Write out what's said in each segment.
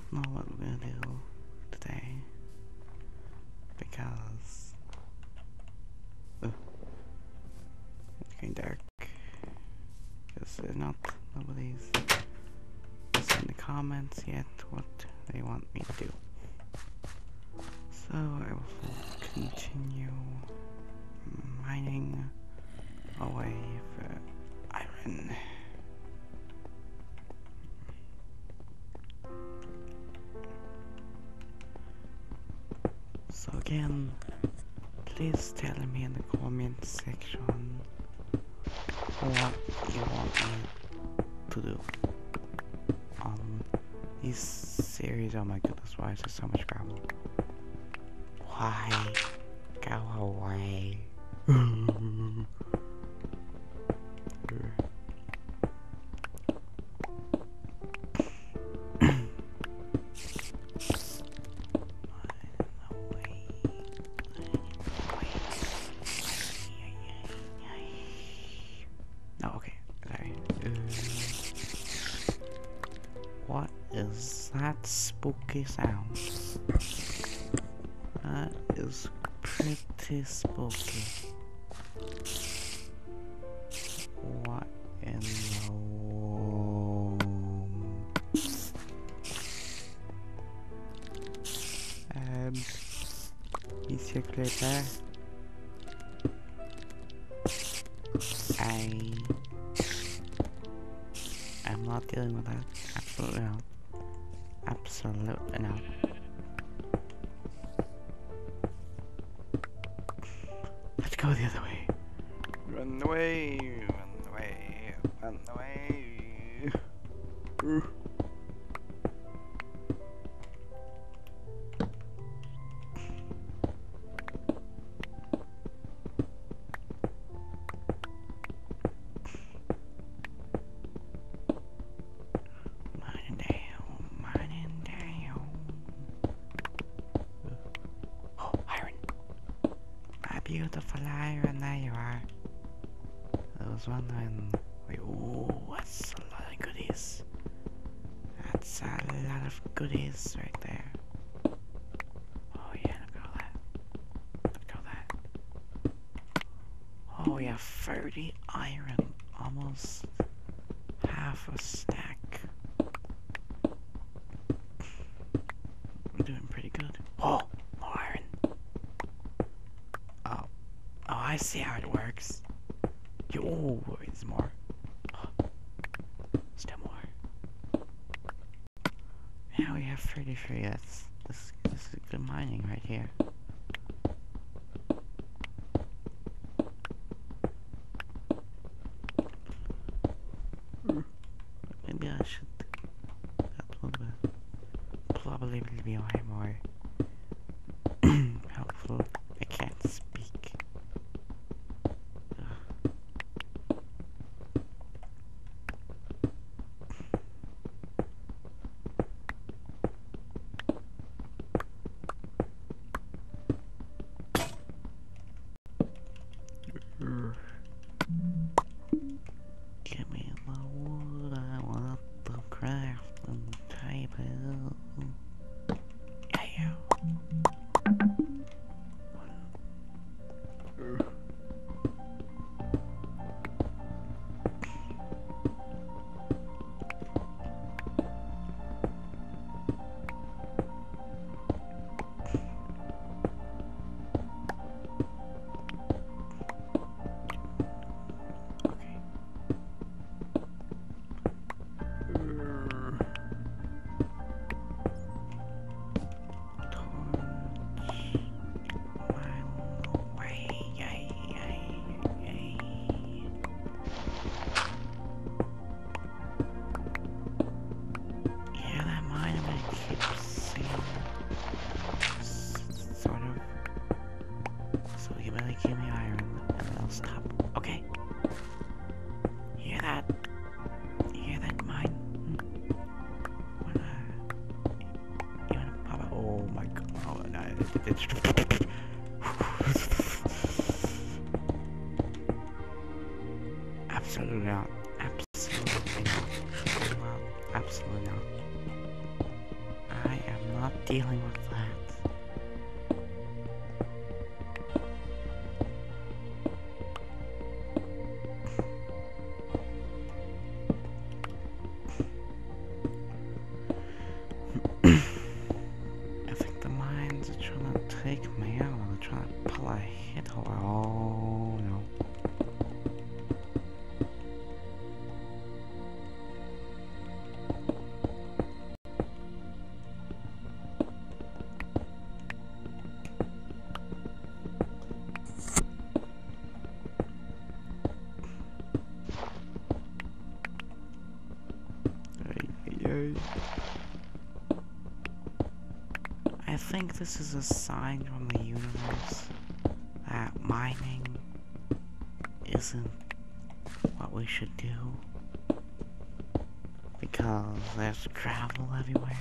know what we're gonna do today because it's getting dark. Because nobody's in the comments yet what they want me to do. So I will continue mining away for iron. So again, please tell me in the comment section what you want me to do on this series. Oh my goodness, why is there so much gravel? Why? Go away. Oh, okay, sorry. What is that spooky sound? That is pretty spooky. What in the world? Is your clip there? I'm not dealing with that. Absolutely not. Absolutely not. Let's go the other way. Run away, run away, run away. Beautiful iron, there you are. I was wondering, wait, ooh, that's a lot of goodies. That's a lot of goodies right there. Oh yeah, look at all that. Look at all that. Oh yeah, 30 iron, almost half a stack. I'm doing pretty good. Oh, more iron. Oh, I see how it works. Oh, there's more. Still more. Now we have 33. This is good mining right here. Maybe I should upload the probably will be way more helpful. I can't speak. Give me the wood, I want the craft and the table. Yeah. Give me iron and then I'll stop. Okay. Hear that? Hear that mine? You wanna pop out? Oh my god. Oh, no, it's absolutely not. Absolutely not. Absolutely not. dealing with that. I think the mines are trying to take me out. They're trying to pull a hit over. Oh no. I think this is a sign from the universe that mining isn't what we should do, because there's gravel everywhere.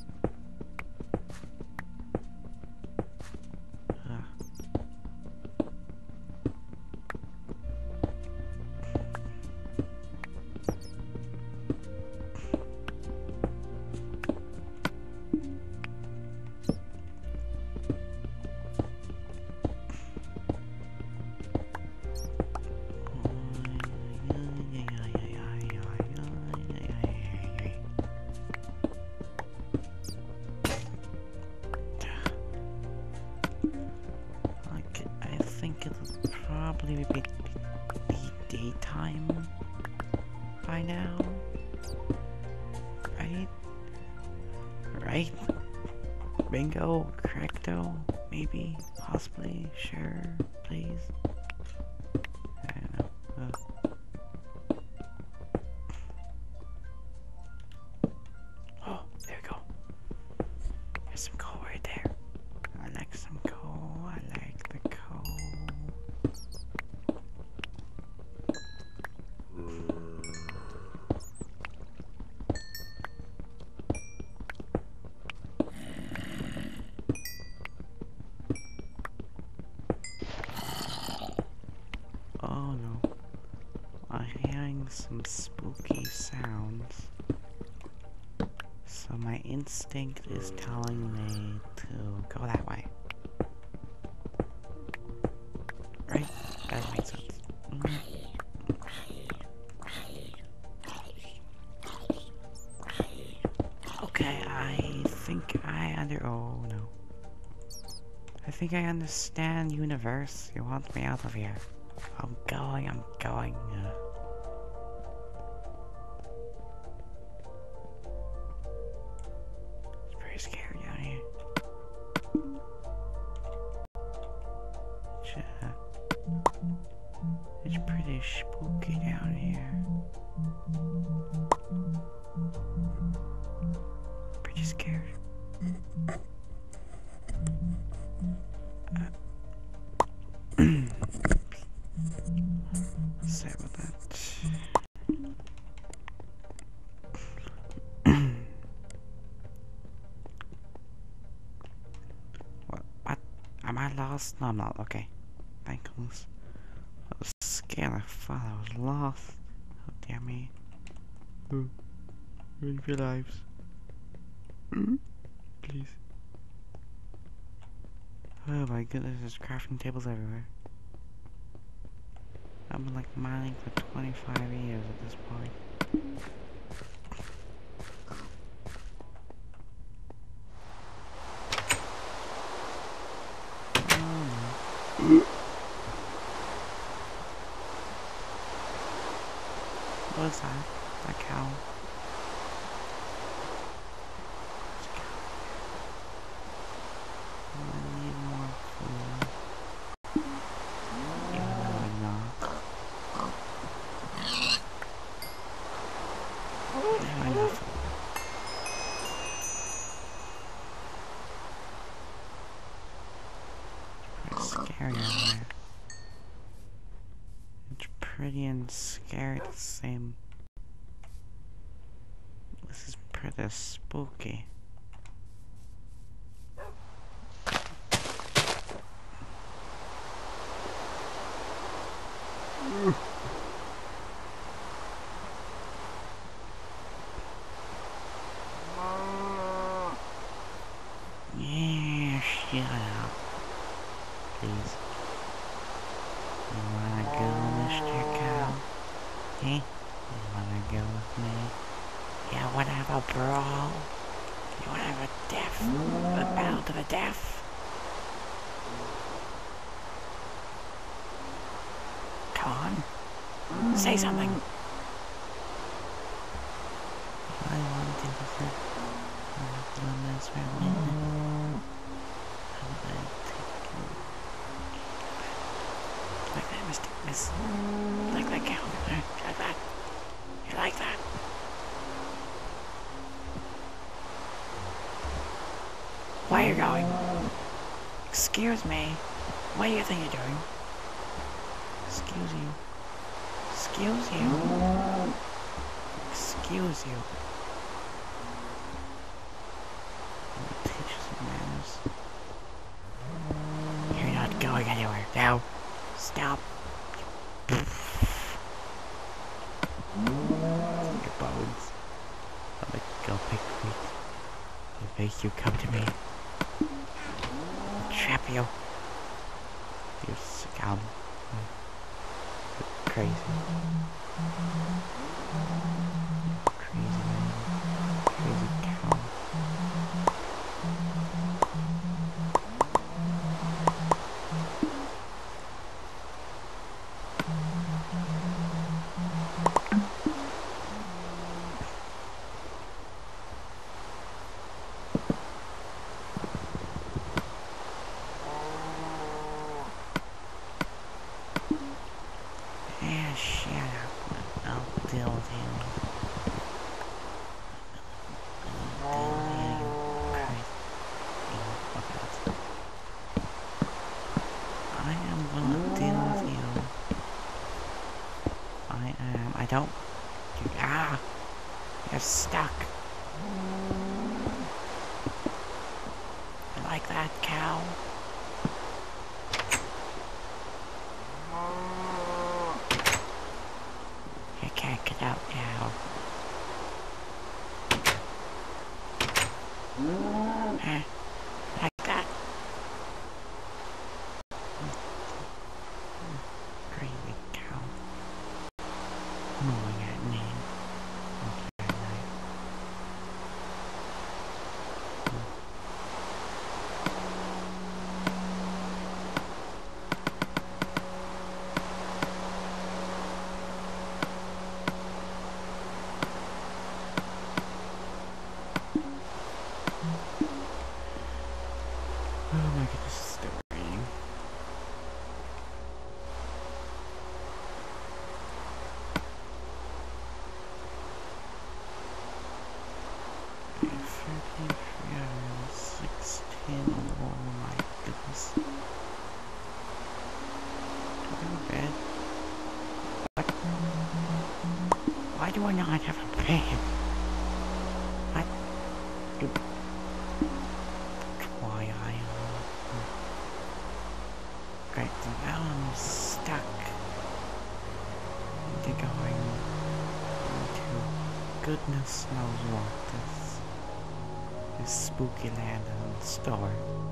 Probably be daytime by now, right? Right? Bingo, correcto, maybe, possibly, sure, please. I don't know. Oh, there we go. There's some coal right there. I like some coal. I like the coal. Oh no, I'm hearing some spooky sounds, so my instinct is telling me to go that way. Right? That makes sense. Okay, I think oh no. I think I understand, universe. You want me out of here. I'm going. It's pretty scary down here. It's pretty spooky down here. Pretty scared. Sorry about that. What? Am I lost? No, I'm not. Okay. Thank goodness. I was scared. I thought I was lost. Oh, damn me. Save your lives. Please. Oh my goodness, there's crafting tables everywhere. I've been like mining for 25 years at this point. What is that? That cow? I need more food. Even though I'm not. I have enough. It's pretty scary out there. It's pretty and scary at the same. This is pretty spooky. me. You wanna have a brawl? You wanna have a battle to the death? Come on, say something. I want to do this for a minute. Like that, miss. Like that, Cal. Like that. You like that? Where are you going? Excuse me. What do you think you're doing? Excuse you. Excuse you. Excuse you. Teach you some manners. You're not going anywhere. Now, stop. Your bones. I'll go pick me. I'll make you come to me. I'll trap you. You scum. You're crazy. Crazy man. Crazy cow. Yeah, shut up. I'll deal with you. I am gonna deal with you. I don't. You're stuck. You like that, cow? You can't get out now. Like that. Crazy cow. Moving at me. Oh my goodness, it's still raining. Oh my goodness. Do I have a bed? What? Why do I not have a bed? What? Why Great, now I'm stuck into going into goodness knows what this spooky land in store.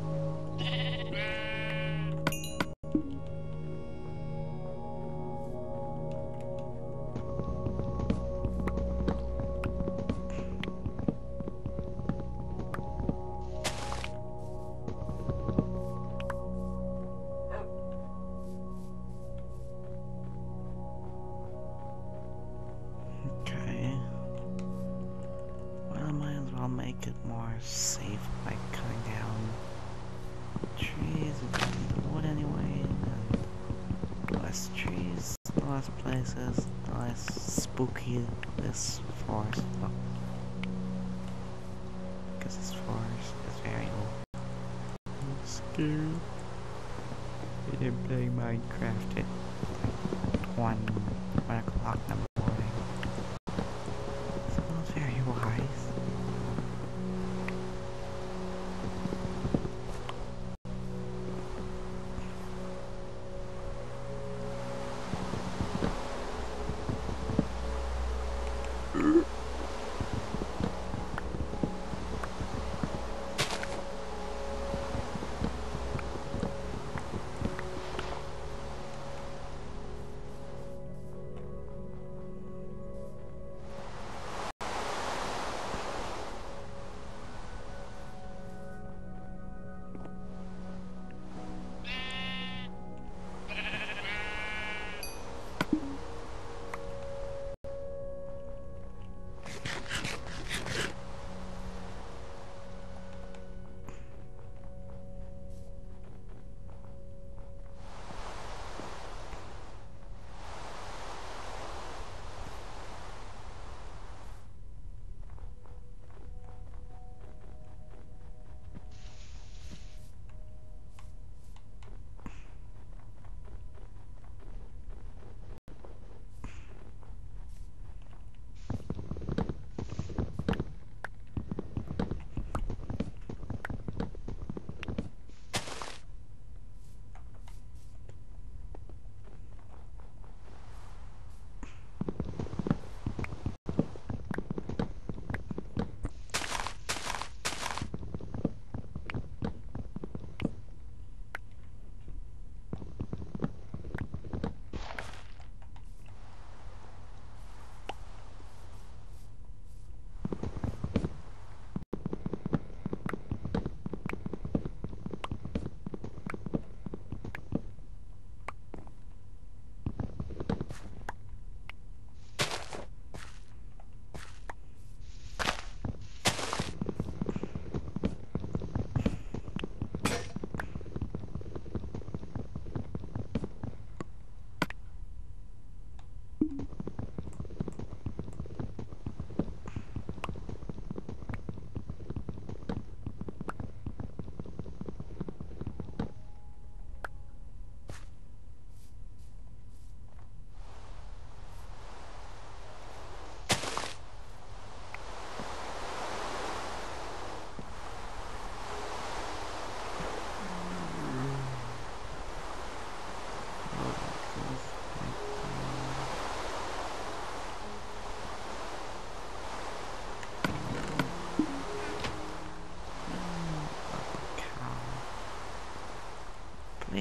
I'll make it more safe by cutting down trees and the wood anyway, and the less trees, the less places, the less spooky this forest looks. Because this forest is very old. I'm scared. I didn't play Minecraft at like 1 o'clock in the morning. So it was very wise.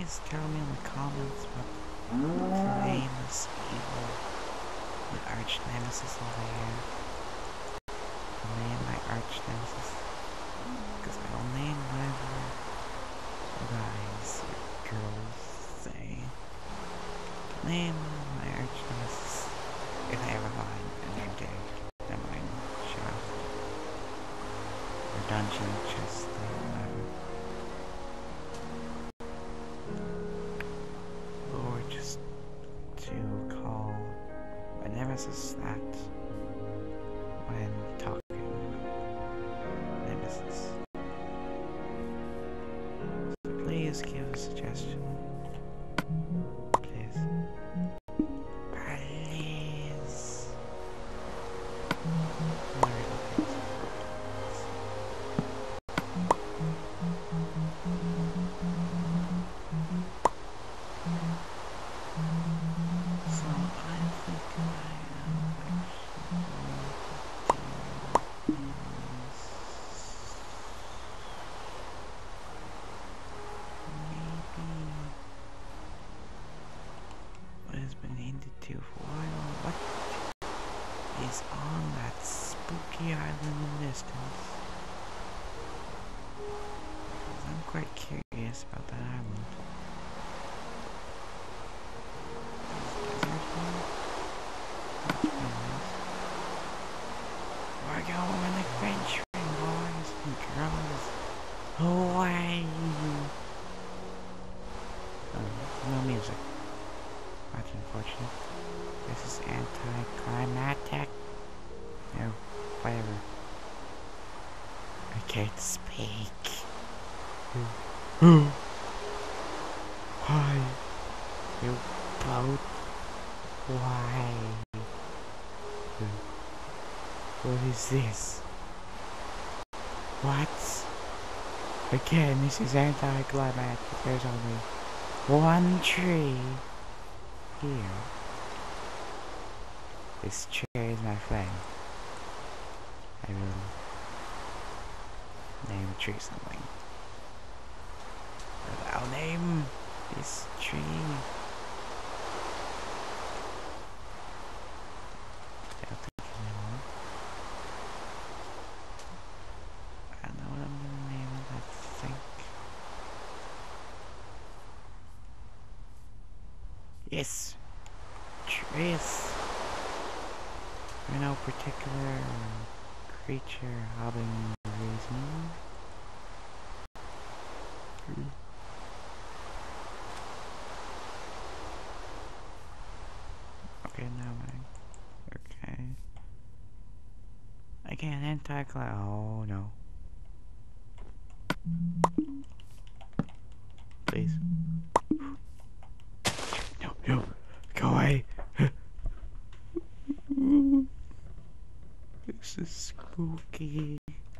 please tell me in the comments what famous evil the arch nemesis over here. I'll name my arch nemesis. Because I'll name whatever you guys, girls, say. Name my arch nemesis. If I ever find a name tag. Never mind. Shut up. Or dungeon chest thing, whatever. Or just to call my nemesis that when talking nemesis. So please give a suggestion. Please. Please. So I think I am actually going to do is maybe what has been hinted to for a while. What is on that spooky island in the distance? Because I'm quite curious about that island. We're going adventuring, boys and girls. Away! No music. That's unfortunate. This is anticlimactic. No, whatever. I can't speak. Why? You both? Why? What is this? What? Again, this is anticlimactic. There's only one tree here. This tree is my friend. I will name the tree something. But I'll name this tree. Yes, trees. For no particular creature hobbling reason. Okay, now okay. Again, anti-cloud. Oh no. Please. No, go away. This is spooky.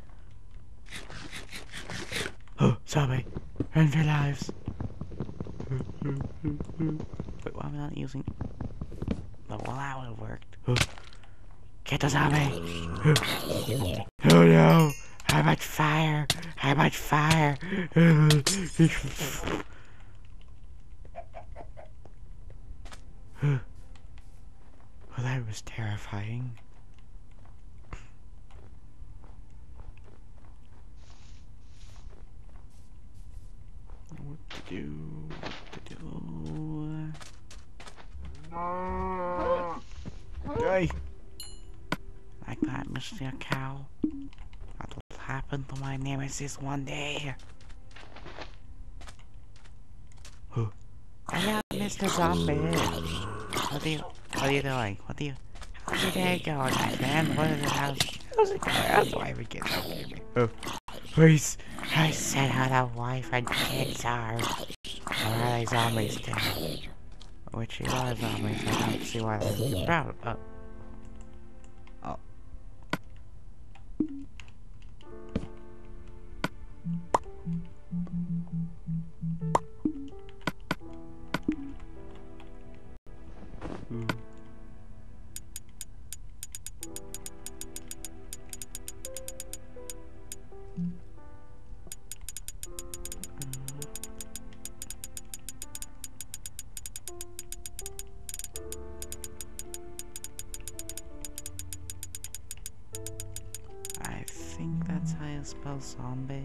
Oh, zombie! Run for your lives! Wait, why am I not using... Oh, well, that would have worked. Get the zombie! Oh no! I'm on fire! I'm on fire! Well, that was terrifying. What to do? What to do? Hey! Like that, Mr. Cow. What will happen to my nemesis one day? Hello, Mr. Zombie. What are you doing? How's your day going, my friend? How's it going? How's the wife and kids? Oh, please. I said how the wife and kids are. Or are they zombies too? Which you are zombies, I don't see why they're proud. Oh. zombie.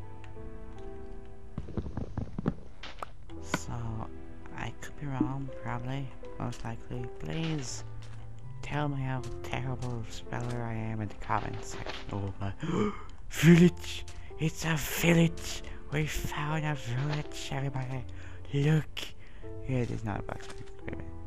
So, I could be wrong, probably, most likely. Please tell me how terrible speller I am in the comments section. Oh my village! It's a village! We found a village, everybody! Look! Yeah, there's not a box. Wait a minute.